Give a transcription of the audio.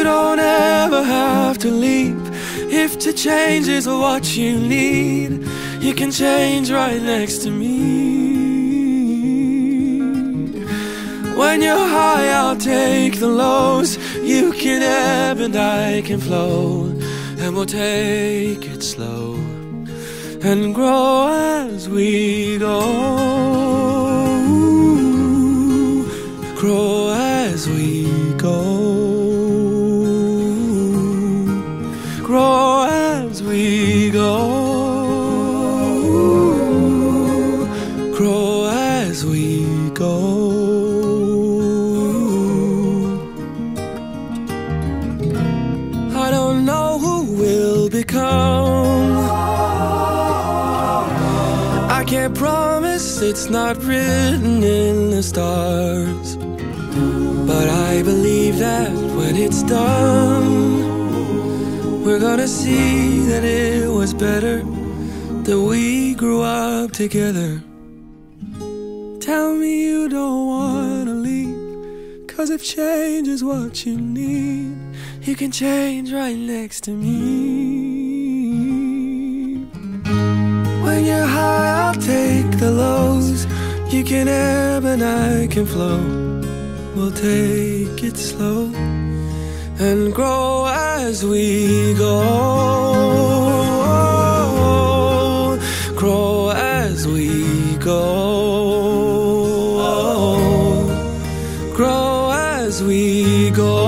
don't ever have to leave. If to change is what you need, you can change right next to me. When you're high, I'll take the lows. You can ebb and I can flow, and we'll take it slow and grow as we go. Grow as we go. Grow as we go. Grow as we go. I don't know who we'll become. I can't promise, it's not written in the stars. But I believe that when it's done, we're gonna see that it was better that we grew up together. Tell me you don't wanna leave, 'cause if change is what you need, you can change right next to me. When you're high, I'll take the lows. You can ebb and I can flow. We'll take it slow and grow as we go. Grow as we go. Grow as we go.